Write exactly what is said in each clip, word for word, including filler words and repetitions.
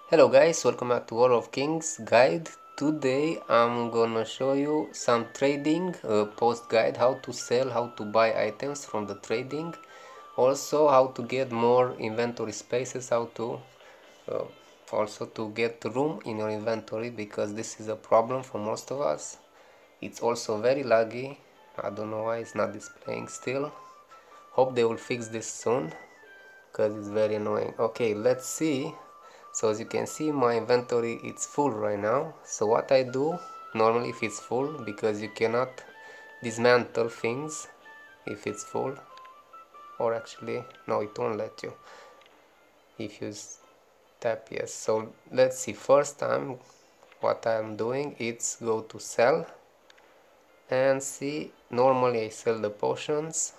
Hello guys, welcome back to War of Kings guide. Today I'm gonna show you some trading uh, post guide, how to sell, how to buy items from the trading, also how to get more inventory spaces, how to uh, also to get room in your inventory, because this is a problem for most of us. It's also very laggy. I don't know why it's not displaying still. Hope they will fix this soon because it's very annoying. Okay, let's see. So as you can see, my inventory it's full right now. So what I do normally if it's full, because you cannot dismantle things if it's full, or actually no, it won't let you if you tap yes. So let's see, first time what I'm doing it's go to sell and see. Normally I sell the potions,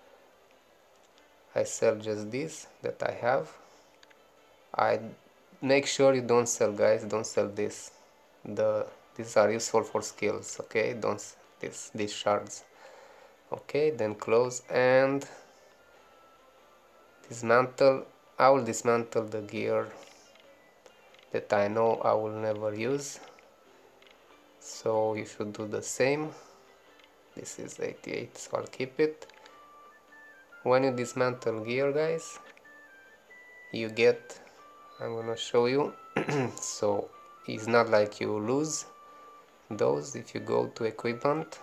I sell just this that I have. I make sure you don't sell, guys, don't sell this. The these are useful for skills, okay? Don't sell this these shards. Okay, then close and dismantle. I will dismantle the gear that I know I will never use, so you should do the same. This is eighty-eight, so I'll keep it. When you dismantle gear, guys, you get, I'm gonna show you. So it's not like you lose those if you go to equipment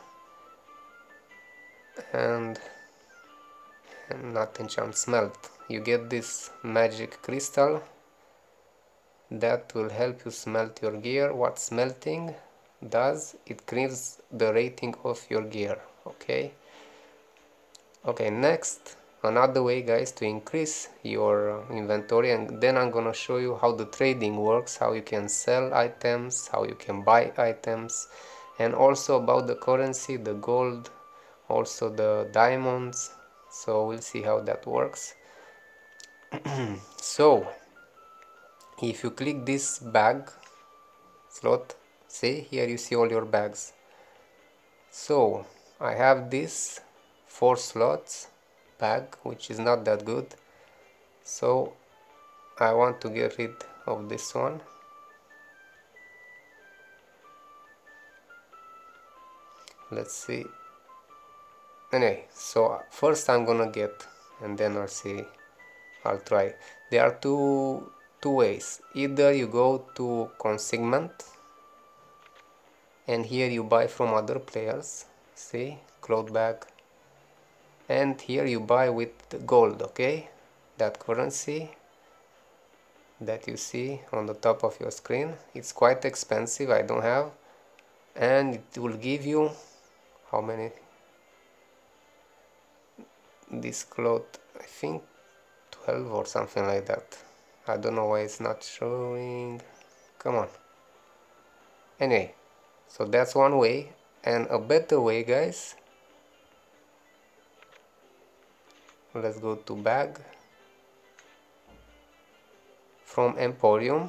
and, and not enchant, smelt, you get this magic crystal that will help you smelt your gear. What smelting does, it increases the rating of your gear. Okay, okay, next, another way, guys, to increase your inventory, and then I'm gonna show you how the trading works, how you can sell items, how you can buy items, and also about the currency, the gold, also the diamonds. So we'll see how that works. So if you click this bag slot, see here you see all your bags. So I have this four slots bag, which is not that good, so I want to get rid of this one. Let's see. Anyway, so first I'm gonna get, and then I'll see, I'll try. There are two two ways. Either you go to consignment and here you buy from other players, see, cloth bag, and here you buy with gold, okay, that currency that you see on the top of your screen. It's quite expensive, I don't have, and it will give you how many, this cloth, I think twelve or something like that. I don't know why it's not showing, come on. Anyway, so that's one way. And a better way, guys, let's go to bag, from Emporium.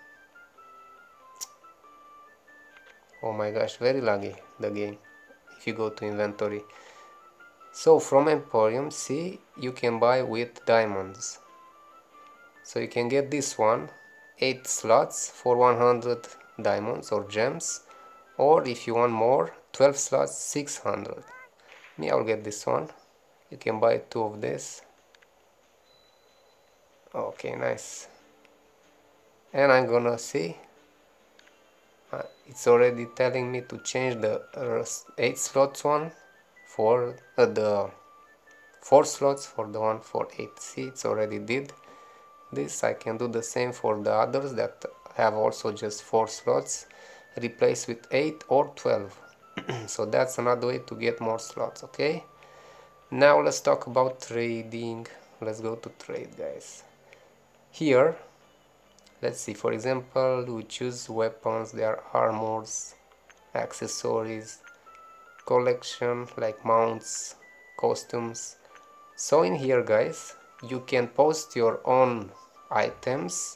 Oh my gosh, very laggy the game if you go to inventory. So from Emporium, see, you can buy with diamonds. So you can get this one, eight slots for one hundred diamonds or gems, or if you want more, twelve slots, six hundred. Me, I'll get this one. You can buy two of this. Okay, nice. And I'm gonna see, uh, it's already telling me to change the uh, eight slots one for uh, the four slots for the one for eight. See, it's already did this. I can do the same for the others that have also just four slots, replace with eight or twelve. So that's another way to get more slots. Okay, now let's talk about trading. Let's go to trade, guys. Here, let's see, for example, we choose weapons, there are armors, accessories, collection like mounts, costumes. So in here, guys, you can post your own items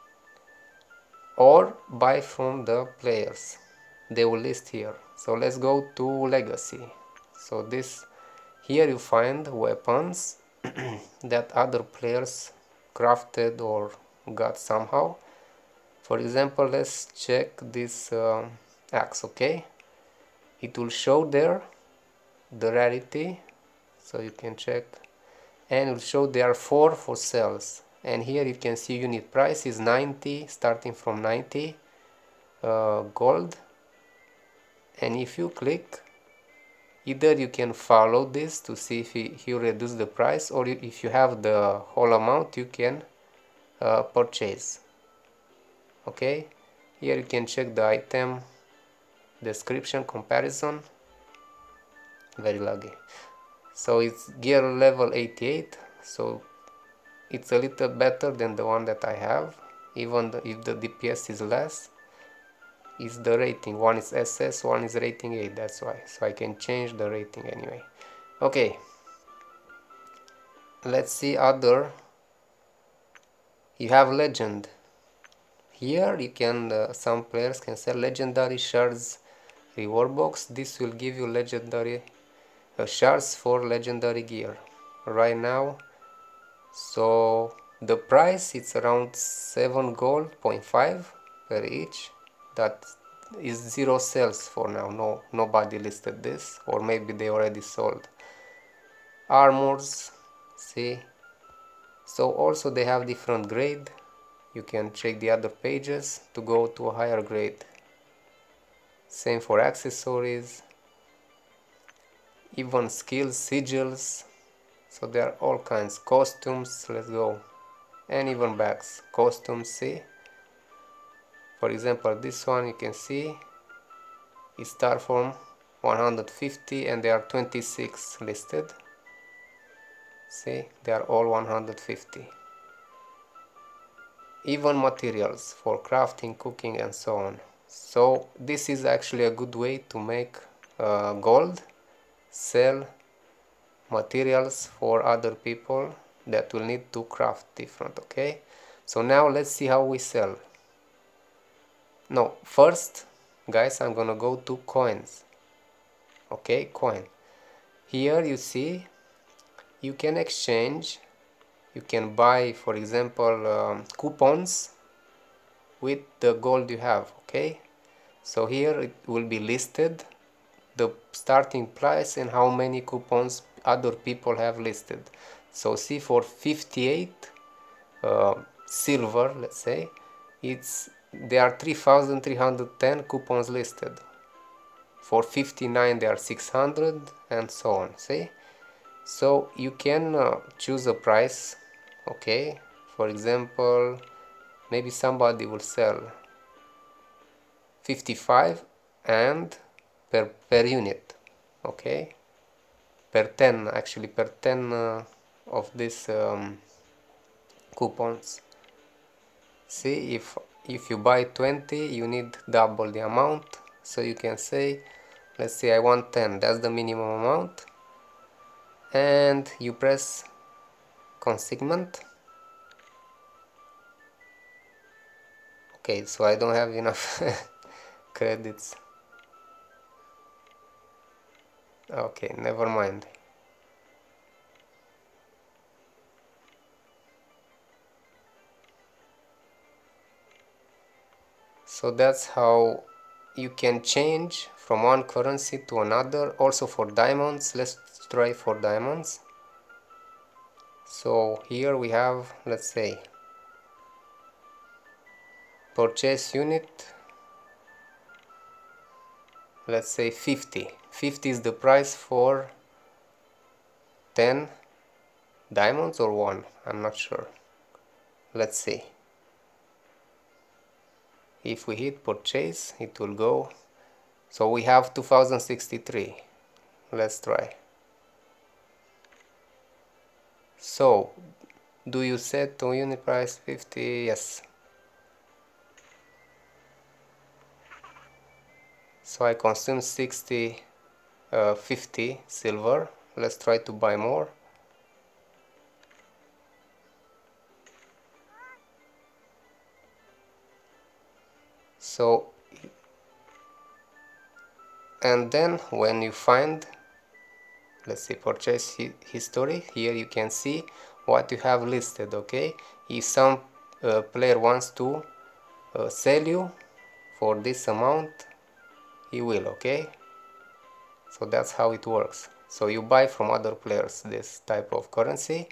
or buy from the players. They will list here. So let's go to legacy. So this, here you find weapons that other players crafted or got somehow. For example, let's check this uh, axe. Okay, it will show there the rarity, so you can check, and it will show there are four for sales. And here you can see unit price is ninety, starting from ninety uh, gold. And if you click, either you can follow this to see if he, he reduce the price, or if you have the whole amount you can uh, purchase. Okay, here you can check the item description comparison. Very laggy. So it's gear level eighty-eight, so it's a little better than the one that I have, even if the D P S is less. Is the rating, one is S S, one is rating eight, that's why, so I can change the rating anyway. Okay, let's see other. You have legend. Here you can uh, some players can sell legendary shards reward box. This will give you legendary uh, shards for legendary gear right now. So the price it's around seven gold point five per each. That is zero sales for now. No, nobody listed this, or maybe they already sold. Armors, see. So also they have different grade. You can check the other pages to go to a higher grade. Same for accessories, even skills, sigils. So there are all kinds. Costumes, let's go. And even bags. Costumes, see. For example, this one you can see it starts from one hundred fifty and there are twenty-six listed. See, they are all one hundred fifty. Even materials for crafting, cooking and so on. So this is actually a good way to make uh, gold, sell materials for other people that will need to craft different. Okay, so now let's see how we sell. No, first guys, I'm gonna go to coins. Okay, coin. Here you see you can exchange, you can buy, for example, um, coupons with the gold you have. Okay, so here it will be listed the starting price and how many coupons other people have listed. So see, for fifty-eight uh, silver, let's say, it's there are three thousand three hundred ten coupons listed. For fifty-nine there are six hundred and so on. See, so you can uh, choose a price. Okay, for example, maybe somebody will sell fifty-five and per per unit. Okay, per ten, actually per ten uh, of these um, coupons. See, if if you buy twenty you need double the amount, so you can say, let's say I want ten, that's the minimum amount, and you press consignment. Okay, so I don't have enough credits. Okay, never mind. So that's how you can change from one currency to another. Also for diamonds, let's try for diamonds. So here we have, let's say, purchase unit, let's say fifty. fifty is the price for ten diamonds or one, I'm not sure. Let's see. If we hit purchase, it will go. So we have two thousand sixty-three. Let's try. So, do you set to unit price fifty? Yes. So I consume sixty, uh, fifty silver. Let's try to buy more. So, and then when you find, let's see, purchase history, here you can see what you have listed. Okay, if some uh, player wants to uh, sell you for this amount, he will, okay? So that's how it works. So you buy from other players this type of currency.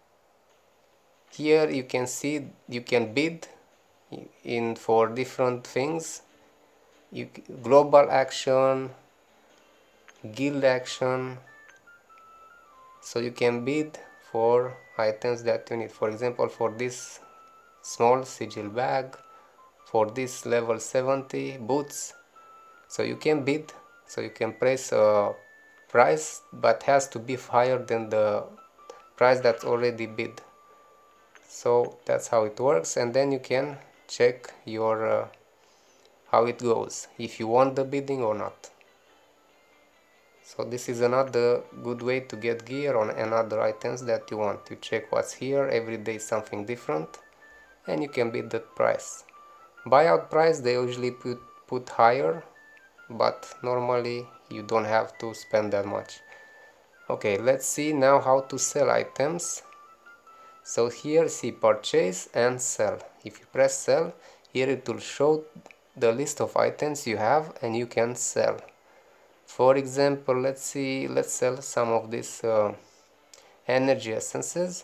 Here you can see you can bid in for different things. You, global action, guild action. So you can bid for items that you need. For example, for this small sigil bag, for this level seventy boots. So you can bid, so you can place a price, but has to be higher than the price that's already bid. So that's how it works, and then you can check your uh, how it goes, if you want the bidding or not. So this is another good way to get gear on another items that you want. You check what's here, every day something different, and you can bid that price. Buyout price they usually put, put higher, but normally you don't have to spend that much. Okay, let's see now how to sell items. So here see purchase and sell. If you press sell, here it will show the list of items you have and you can sell. For example, let's see, let's sell some of these uh, energy essences.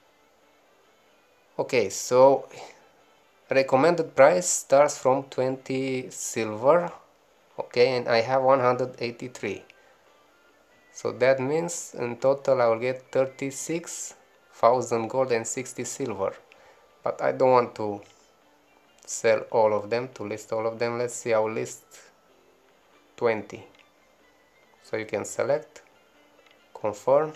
Okay, so recommended price starts from twenty silver. Okay, and I have one hundred eighty-three. So that means in total I will get thirty-six thousand gold and sixty silver. But I don't want to sell all of them, to list all of them. Let's see, I will list twenty. So you can select, confirm,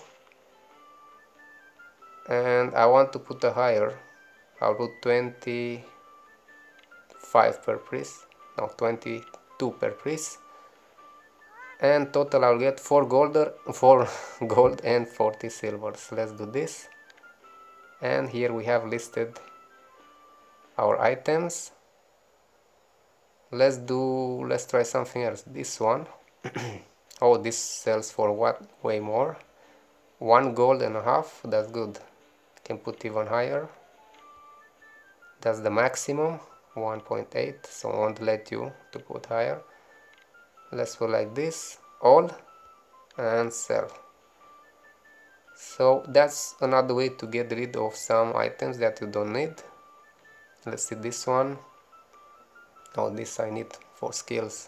and I want to put a higher. I'll put twenty-five per piece, no, twenty-two per piece, and total I'll get four gold, four gold and forty silvers. Let's do this, and here we have listed our items. Let's do, let's try something else. This one. Oh, this sells for what? Way more. One gold and a half. That's good. Can put even higher. That's the maximum. one point eight. So I won't let you to put higher. Let's put like this. All and sell. So that's another way to get rid of some items that you don't need. Let's see this one. Oh, this I need for skills.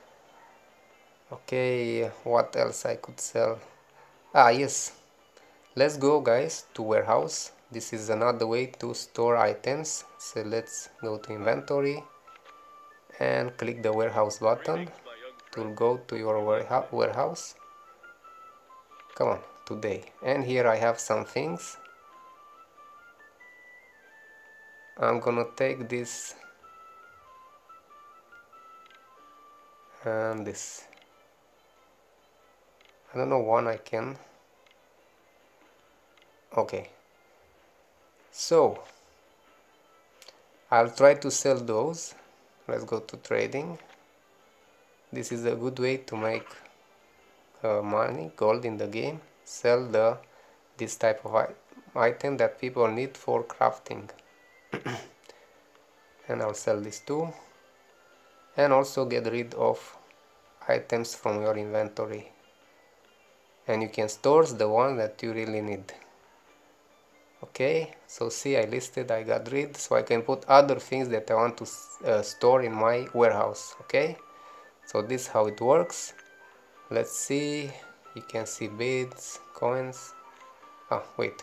Okay, what else I could sell? Ah, yes. Let's go, guys, to warehouse. This is another way to store items. So let's go to inventory and click the warehouse button to go to your warehouse. Come on, today. And here I have some things. I'm gonna take this and this. I don't know, one I can. Okay, so I'll try to sell those. Let's go to trading. This is a good way to make uh, money, gold in the game. Sell the this type of item that people need for crafting. And I'll sell this too, and also get rid of items from your inventory, and you can store the one that you really need. Okay, so see, I listed, I got rid, so I can put other things that I want to uh, store in my warehouse. Okay, so this is how it works. Let's see, you can see bids, coins. Ah, wait,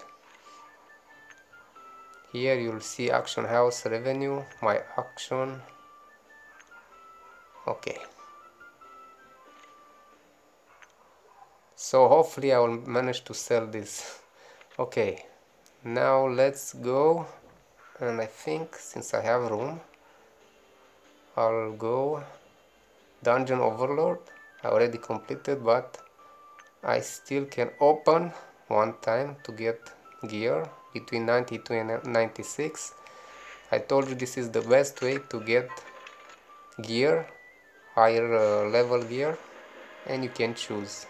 here you'll see auction house revenue, my auction. Okay, so hopefully I will manage to sell this. Okay, now let's go, and I think since I have room, I'll go Dungeon Overlord. I already completed, but I still can open one time to get gear between ninety-two and ninety-six. I told you this is the best way to get gear, higher uh, level gear, and you can choose.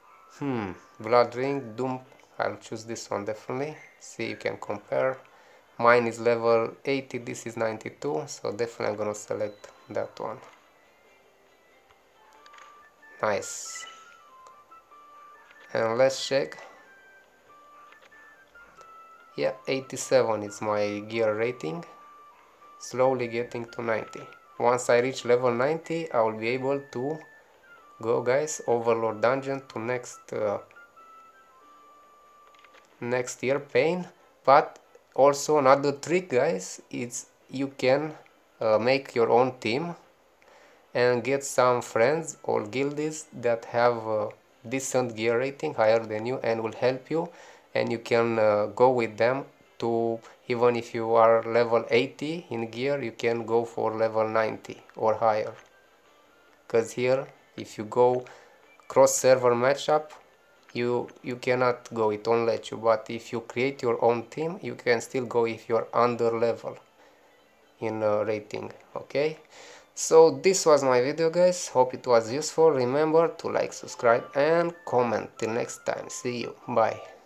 Hmm, Blood Ring, Doom, I'll choose this one definitely. See, you can compare. Mine is level eighty, this is ninety-two, so definitely I'm gonna select that one. Nice. And let's check. Yeah, eighty-seven is my gear rating. Slowly getting to ninety. Once I reach level ninety, I will be able to go, guys, Overlord Dungeon to next uh, next year pain. But also another trick, guys, is you can uh, make your own team and get some friends or guildies that have uh, decent gear rating, higher than you, and will help you, and you can uh, go with them to, even if you are level eighty in gear, you can go for level ninety or higher. Because here, if you go cross server matchup, you you cannot go, it won't let you. But if you create your own team, you can still go if you're under level in uh, rating. Okay, so this was my video, guys. Hope it was useful. Remember to like, subscribe and comment. Till next time, see you, bye.